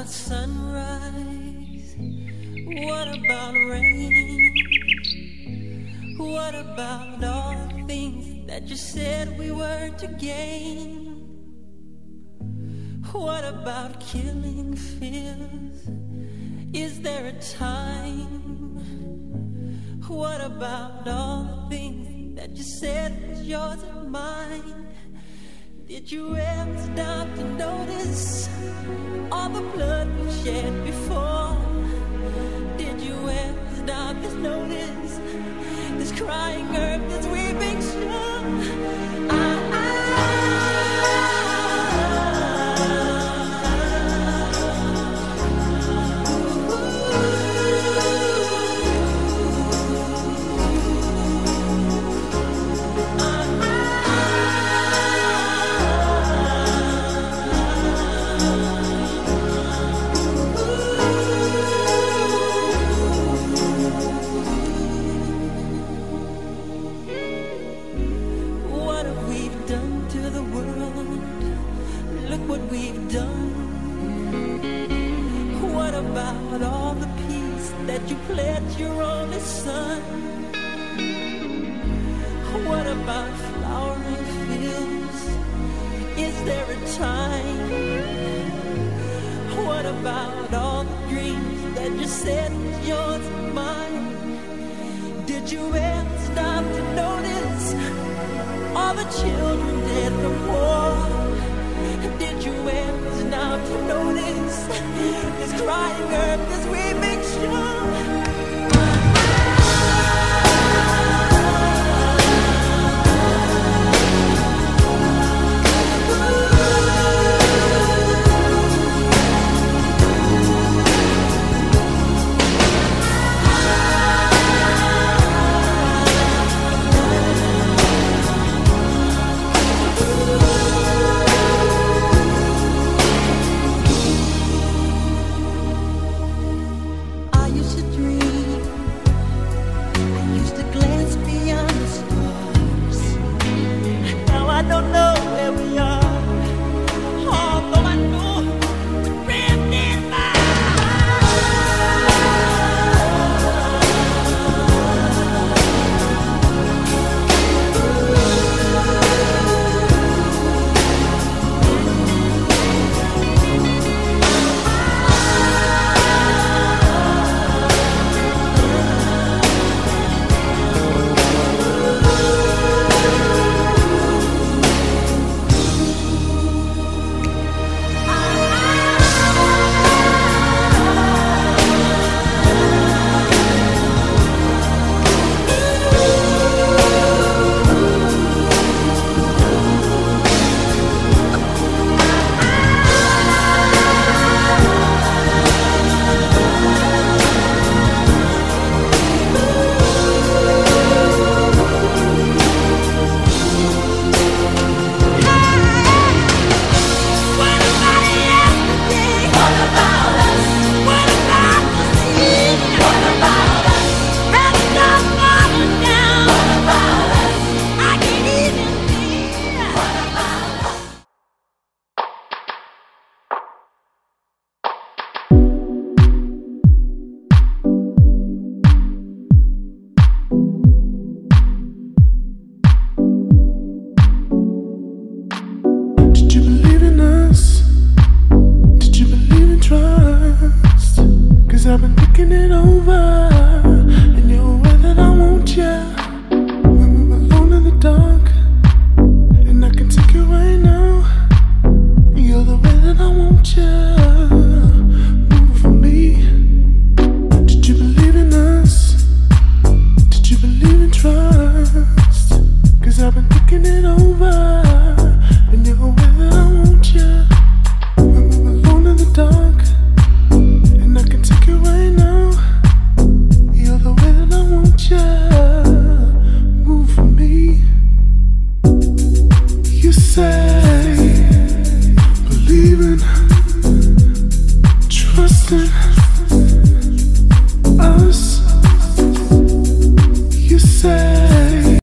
about sunrise? What about rain? What about all the things that you said we were to gain? What about killing fears? Is there a time? What about all the things that you said was yours and mine? Did you ever stop to notice all the blood we've shed before? Did you ever stop to notice this crying earth, this weeping shore? You pledged your only son. What about flowering fields? Is there a time? What about all the dreams that you said was yours and mine? Did you ever stop to notice all the children dead from war? Did you ever stop to notice this crying earth, this weeping shore? Trusting